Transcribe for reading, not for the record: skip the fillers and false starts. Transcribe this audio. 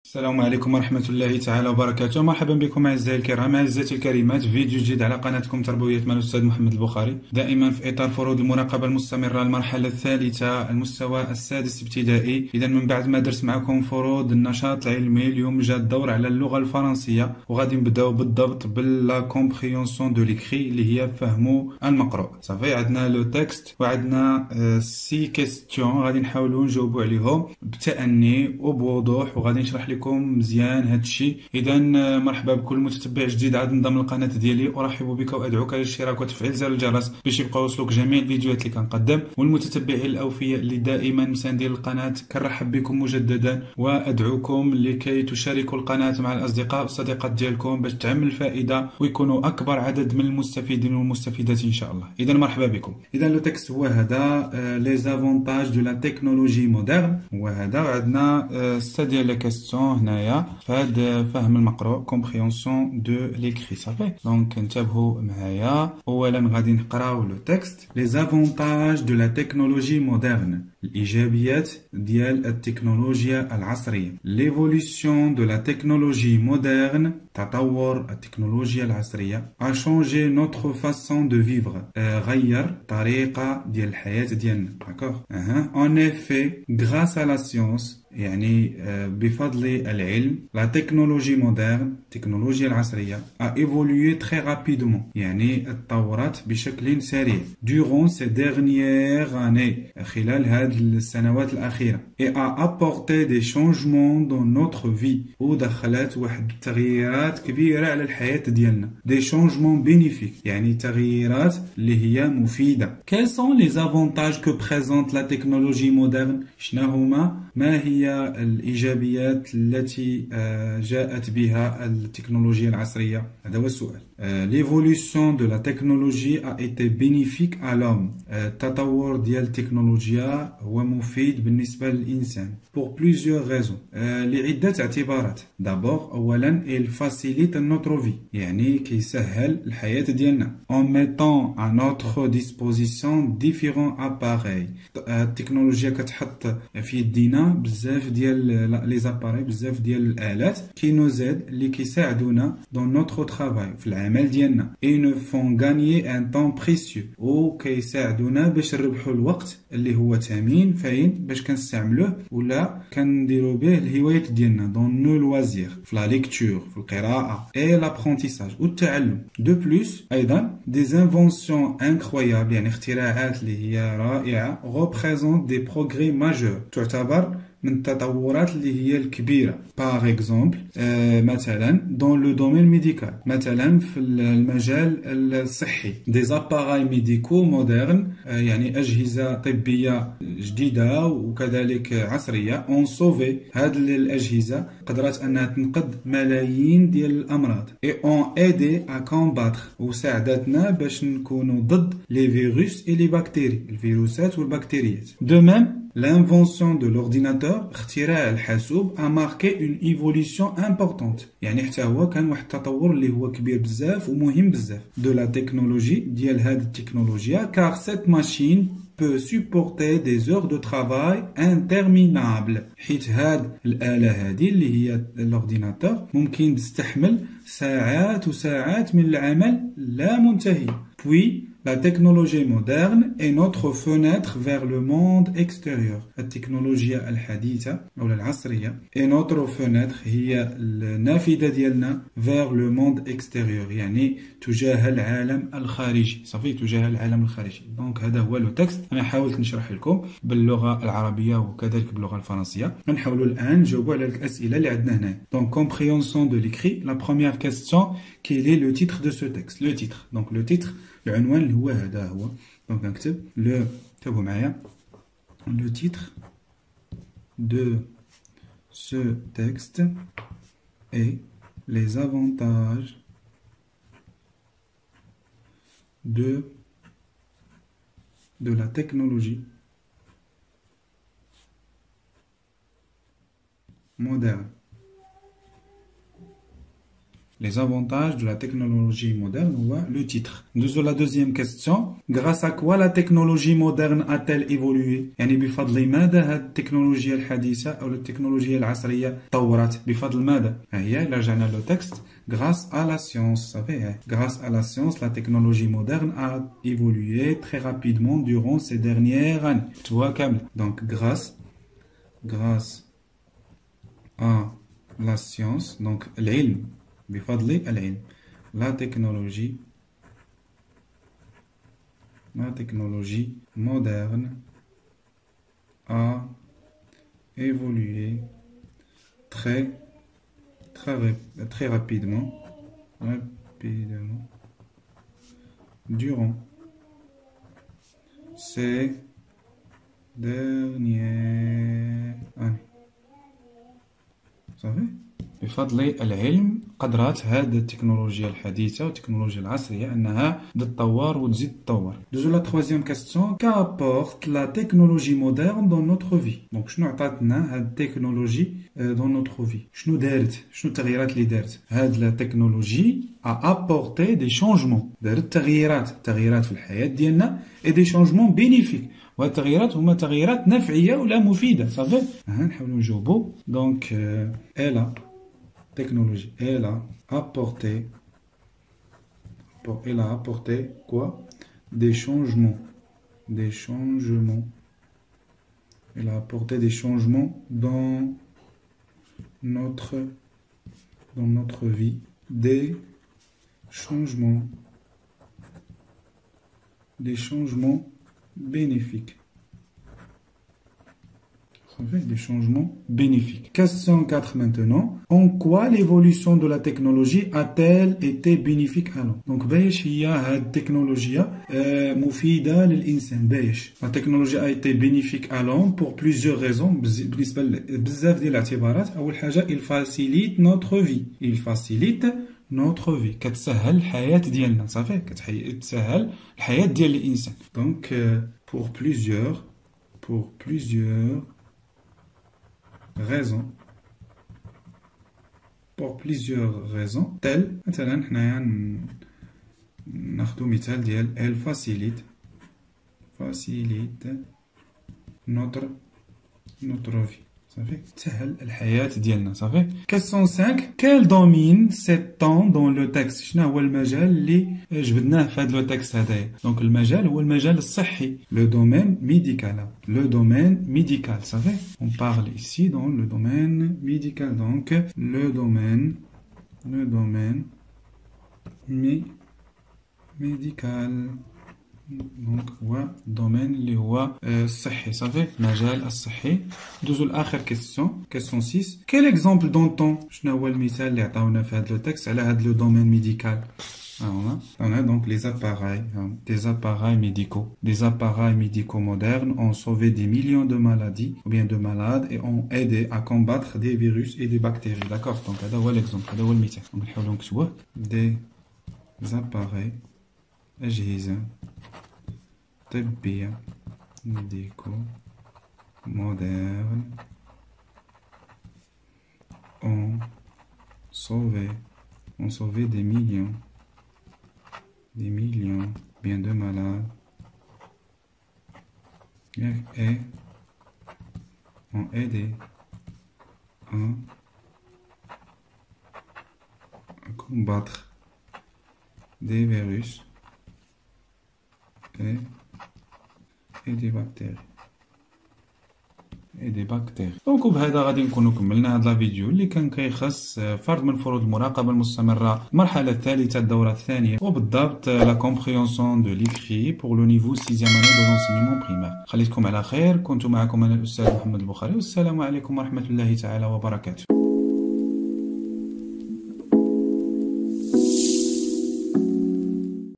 السلام عليكم ورحمة الله تعالى وبركاته. مرحبا بكم أعزائي الكرام، أعزائي الكريمات، فيديو جديد على قناتكم تربوية مع الأستاذ محمد البخاري، دائما في إطار فروض المراقبة المستمرة المرحلة الثالثة المستوى السادس ابتدائي. إذا من بعد ما درت معكم فروض النشاط العلمي، اليوم جاء الدور على اللغة الفرنسية، وغادي نبداو بالضبط بلا كومبريونسيون دو ليكري اللي هي فهم المقروء. صافي، عندنا لو تكست وعندنا سي كيستيون غادي نحاولوا نجاوبوا عليهم بتأني وبوضوح، وغادي نشرح لكم مزيان هذا الشيء. اذا مرحبا بكل متتبع جديد عاد انضم للقناه ديالي، ارحب بك وادعوك للاشتراك وتفعيل زر الجرس باش يبقاو يوصلوك جميع الفيديوهات اللي كنقدم. والمتتبعين الاوفياء اللي دائما مساندين القناه كنرحب بكم مجددا، وادعوكم لكي تشاركوا القناه مع الاصدقاء والصديقات ديالكم باش تعم الفائده ويكونوا اكبر عدد من المستفيدين والمستفيدات ان شاء الله. اذا مرحبا بكم. اذا لو تكست هو هذا، لي زافونتاج دو لا تكنولوجي مودرن، هو هذا. وعندنا ستا ديال لا كاستيون هنايا فهاد فهم المقروء كومبريونسيون دو ليكري. صافي، دونك انتبهوا معايا. اولا غادي نقراو لو تكست. لي زافونتاج دو لا تكنولوجي مودرن، الايجابيات ديال التكنولوجيا العصريه. ليفولوسيون دو لا تكنولوجي مودرن، تطور التكنولوجيا العصريه، a changé notre façon de vivre، غير طريقه ديال الحياه ديالنا. داكوغ. en effet grâce à la science، يعني بفضل العلم، la technologie moderne، التكنولوجيا العصرية، a évolué très rapidement، يعني تطورت بشكل سريع. durant ces dernières années، خلال هذه السنوات الأخيرة. et a apporté des changements dans notre vie، ودخلت واحد التغييرات كبيرة على الحياة ديالنا. des changements bénéfiques، يعني تغييرات اللي هي مفيدة. quels sont les avantages que présente la technologie moderne؟ شنو هما؟ ما هي الإيجابيات التي جاءت بها التكنولوجيا العصرية؟ هذا هو السؤال. L'évolution de la technologie a été bénéfique à l'homme. التطور ديال التكنولوجيا هو مفيد بالنسبة للإنسان pour plusieurs raisons، لعدة اعتبارات. d'abord، أولا il facilite notre vie، يعني كيسهل الحياة ديالنا. en mettant à notre disposition différents appareils، التكنولوجيا كتحط في يدينا بزاف ديال لي زاباري، بزاف ديال الآلات كي نوزيد اللي كيساعدونا دون نوتر ترافاي، في العمل ديالنا. اي نو فون غانيي ان طون بريسيو، و كيساعدونا باش نربحوا الوقت اللي هو ثمين فاين باش كنستعملوه ولا كنديروا به الهوايات ديالنا دون نو لوازير، في لا ليكتور، في القراءه، اي لابرونتيساج والتعلم. دو بلوس ايضا دي انفونسيون انكرويابل، يعني اختراعات اللي هي رائعه، représente des progrès majeurs، تعتبر من التطورات اللي هي الكبيرة. باغ اكزومبل، مثلا دون لو دومين ميديكال، مثلا في المجال الصحي. دي زاباراي ميديكو مودرن، يعني أجهزة طبية جديدة وكذلك عصرية. اون سوفي، هاد الأجهزة قدرت أنها تنقذ ملايين ديال الأمراض. اي اون ايدي ا كومباتر، وساعدتنا باش نكونوا ضد لي فيروس اي لي بكتيري، الفيروسات والبكتيريات. دو ميم l'invention de l'ordinateur، اختراع الحاسوب، a marqué une évolution importante، يعني حتى هو كان واحد التطور اللي هو كبير بزاف ومهم بزاف. de la technologie، ديال هاد التكنولوجيا، car cette machine peut supporter des heures de travail interminables، حيت هاد الآلة هذه اللي هي الاورديناتور ممكن تستحمل ساعات وساعات من العمل لا منتهية. puis la technologie moderne est notre fenêtre vers le monde extérieur، التكنولوجيا الحديثة أو العصرية. et notre fenêtre هي النافذة ديالنا vers le monde extérieur، يعني تجاه العالم الخارجي. صافي، تجاه العالم الخارجي. دونك هذا هو لو تكست. أنا حاولت نشرح لكم باللغة العربية وكذلك باللغة الفرنسية. غنحاولوا الآن نجاوبوا على الأسئلة اللي عندنا هنا. donc compréhension de l'écrit. la première question: quel est le titre de ce texte؟ le titre، donc le titre، العنوان اللي هو هذا هو. دونك نكتب لو، كتبوا معايا لو تيتر دو سو تكست et les avantages de la technologie moderne. Les avantages de la technologie moderne ou le titre. La deuxième question. Grâce à quoi la technologie moderne a-t-elle évolué؟ يعني بفضل ماذا هذه التكنولوجيا الحديثة أو التكنولوجيا العصرية تطورت؟ بفضل ماذا؟ هي رجعنا لو تكست. Grâce à la science, ça fait, grâce à la science, la technologie moderne a évolué très rapidement durant ces dernières années. Tu vois, Kamel? Donc, grâce à la science, donc l'ilm, بفضل العلم, la technologie moderne a évolué très rapidement durant ces dernières années. صافي بفضل العلم قدرات هذه التكنولوجيا الحديثة والتكنولوجيا العصرية أنها تتطور وتزيد تتطور. دوزو لا تخوازيام كاستيون. كابورت لا تكنولوجي مودرن دون نوتر في. دونك شنو عطاتنا هاد التكنولوجي دون نوتر في؟ شنو دارت؟ شنو التغييرات اللي دارت؟ هاد لا تكنولوجي ابورتي دي شونجمون، دارت تغييرات في الحياة ديالنا اي دي شونجمون بينيفيك، وهاد التغييرات هما تغييرات نفعية ولا مفيدة. صافي نحاولوا نجاوبوا. دونك الا technologie, elle a apporté quoi? Des changements. Elle a apporté des changements dans notre vie. Des changements bénéfiques. Des changements bénéfiques. Question 4 maintenant. En quoi l'évolution de la technologie a-t-elle été bénéfique à l'homme? Donc, باش هي هاد التكنولوجيا مفيدة للإنسان؟ باش la technologie a été bénéfique à l'homme pour plusieurs raisons. بالنسبة لبزاف ديال الاعتبارات. أول حاجة il facilite notre vie. كتسهل الحياة ديالنا. صافي كتسهل الحياة ديال الإنسان. Donc pour plusieurs raisons telles مثلا حنايا ناخدو مثال ديال elle facilite notre vie. صافي تسهل الحياة ديالنا. صافي. Question 5. Quel domaine s'étend dans le texte؟ شنو هو المجال اللي جبدناه في هذا لو تكست هذايا؟ دونك المجال هو المجال الصحي. Le domaine médical. صافي. On parle ici dans le domaine médical. Donc le domaine médical. دونك هو دومين اللي هو الصحي. صافي المجال الصحي. دوزو لاخر كيسيون 6. كيل اكزومبل دونطون؟ شنو هو المثال اللي عطاونا في هذا لو تكست على هذا لو دومين ميديكال؟ On a donc les appareils, des appareils médicaux modernes ont sauvé des millions de maladies ou bien de malades et ont aidé à combattre des virus et des bactéries. D'accord? Donc هذا هو l'exemple, هذا هو المثال. Donc نحاولوا نكتبوه. Des appareils أجهزة طبية médicaux modernes ont sauvé des millions bien de malades et ont aidé à combattre des virus et des bactéries. دونك وبهذا غادي نكونوا كملنا هذا الفيديو اللي كان كيخص فرد من فروض المراقبه المستمره المرحله الثالثه الدوره الثانيه وبالضبط لا كومبريونسيون دو ليكري بور لو نيفو 6e année de l'enseignement primaire. خليتكم على خير. كنت معكم انا الاستاذ محمد البخاري والسلام عليكم ورحمه الله تعالى وبركاته.